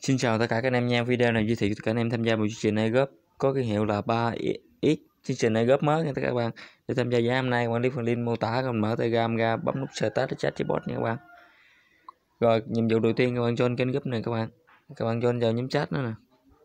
Xin chào tất cả các anh em nha. Video này giới thiệu tất cả anh em tham gia vào chương trình airdrop có cái hiệu là 3x. Chương trình airdrop mới nha các bạn. Để tham gia giá hôm nay, quản lý phần link mô tả, còn mở Telegram ra, bấm nút start để chat với bot nha các bạn. Rồi, nhiệm vụ đầu tiên các bạn join kênh group này các bạn. Các bạn join vào nhóm chat nữa nè.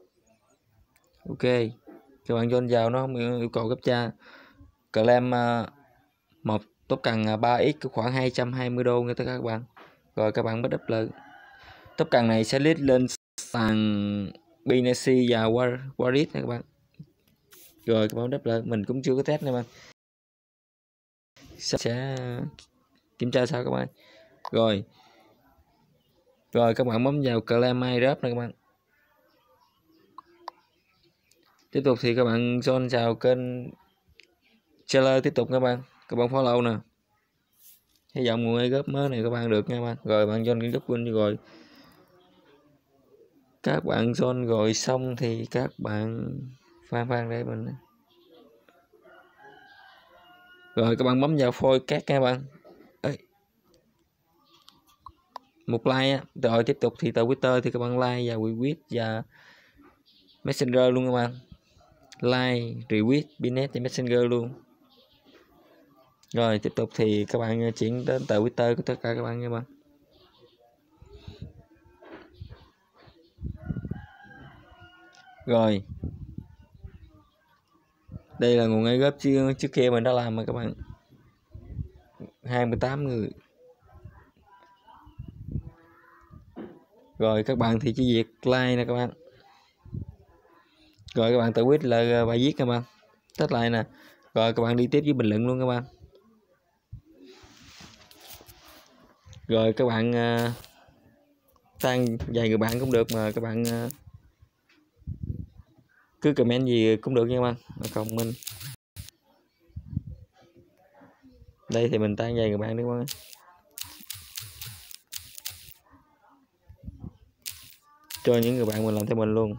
Ok. Các bạn join vào, nó không yêu cầu captcha. Claim một token 3x khoảng 220 đô nha tất cả các bạn. Rồi các bạn bắt up lại. Token này sẽ list lên sàn Binance và Wallet nha các bạn. Rồi các bạn đáp lại, mình cũng chưa có test nha các bạn, sẽ kiểm tra sao các bạn. Rồi các bạn bấm vào claim airdrop này các bạn. Tiếp tục thì các bạn join vào kênh trailer tiếp tục các bạn follow nè, hy vọng nguồn airdrop mới này các bạn được nha các bạn. Rồi bạn join kênh group win rồi, các bạn join rồi xong thì các bạn khoan đây mình. Rồi các bạn bấm vào phôi các nha bạn. Một like á. Rồi tiếp tục thì tờ Twitter thì các bạn like và retweet và Messenger luôn các bạn. Like, retweet, Binance và Messenger luôn. Rồi tiếp tục thì các bạn chuyển đến tờ Twitter của tất cả các bạn nha các bạn. Rồi đây là nguồn airdrop trước kia mình đã làm mà các bạn, 28 người. Rồi các bạn thì chỉ việc like nè các bạn. Rồi các bạn tự quyết là bài viết các bạn, test lại nè. Rồi các bạn đi tiếp với bình luận luôn các bạn. Rồi các bạn tăng vài người bạn cũng được, mà các bạn cứ comment gì cũng được nha các bạn. Còn mình đây thì mình tăng vài người bạn đi các bạn. Cho những người bạn mình làm theo mình luôn.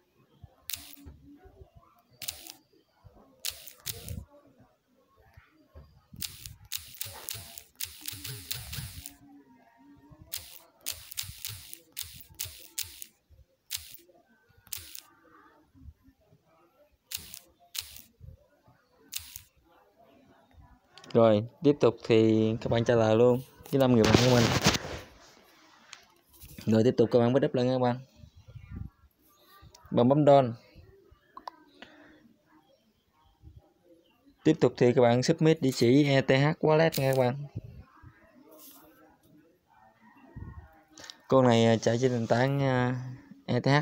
Rồi tiếp tục thì các bạn trả lời luôn với 5 người bạn của mình. Rồi tiếp tục các bạn bắt up lên các bạn. Bạn bấm don. Tiếp tục thì các bạn submit địa chỉ ETH wallet nha các bạn. Con này chạy trên nền tảng ETH.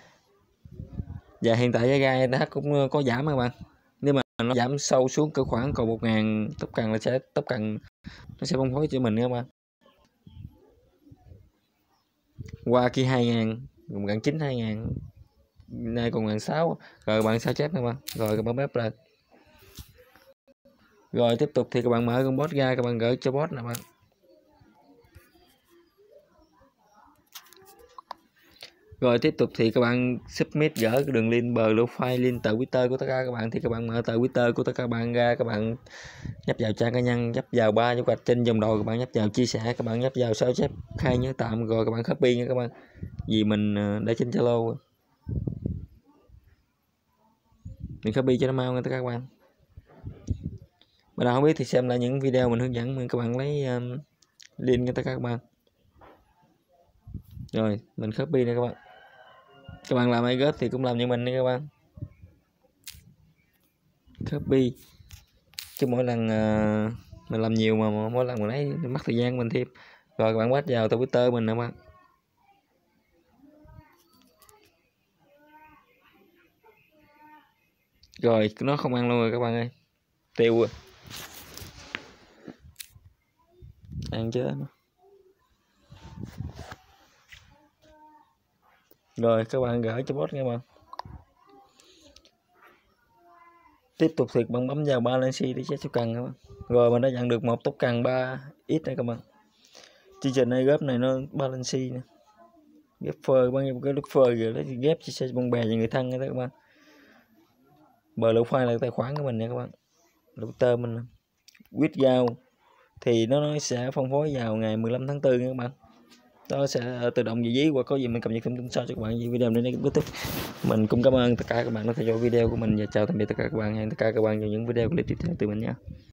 Và hiện tại giá ga ETH cũng có giảm các bạn. Nếu mà nó giảm sâu xuống cỡ khoảng còn 1.000 token là sẽ nó sẽ phân phối cho mình các bạn. Qua kia 2.000, gần 9 2.000, nay còn 1.600. Rồi bạn sao chép các bạn. Rồi các bạn bếp lên. Rồi tiếp tục thì các bạn mở con bot ra, các bạn gửi cho bot nè bạn. Rồi tiếp tục thì các bạn submit gỡ cái đường link profile, link tờ Twitter của tất cả các bạn. Thì các bạn mở tờ Twitter của tất cả các bạn ra, các bạn nhấp vào trang cá nhân, nhấp vào 3 dấu gạch trên dòng đầu, các bạn nhấp vào chia sẻ, các bạn nhấp vào sao chép khai nhớ tạm, rồi các bạn copy nha các bạn. Vì mình để trên Zalo, mình copy cho nó mau nha tất cả các bạn. Bạn nào không biết thì xem lại những video mình hướng dẫn, các bạn lấy link cho tất cả các bạn. Rồi mình copy này các bạn. Các bạn làm airdrop thì cũng làm như mình nha các bạn. Copy chứ mỗi lần mình làm nhiều mà mỗi lần mình lấy mất thời gian mình thêm. Rồi các bạn bắt vào tờ Twitter mình nè các bạn. Rồi nó không ăn luôn rồi các bạn ơi, tiêu rồi. Ăn chứ. Rồi các bạn gửi cho bot nha các bạn. Tiếp tục thì bạn bấm vào balance để check số cần các bạn. Rồi mình đã nhận được một token 3x này các bạn. Chương trình này ghép này nó balance nè, ghép phơi bao nhiêu cái lúc phơi rồi lấy ghép cho bạn bè và người thân nha các bạn. Bờ lô file là tài khoản của mình nha các bạn, lô tơ mình withdraw thì nó sẽ phân phối vào ngày 15 tháng 4 nha các bạn. nó sẽ tự động vị trí, hoặc có gì mình cập nhật thông tin sau cho các bạn. Video này kết thúc. Mình cũng cảm ơn tất cả các bạn đã theo dõi video của mình, và chào tạm biệt tất cả các bạn. Hẹn tất cả các bạn vào những video clip tiếp theo từ mình nhé.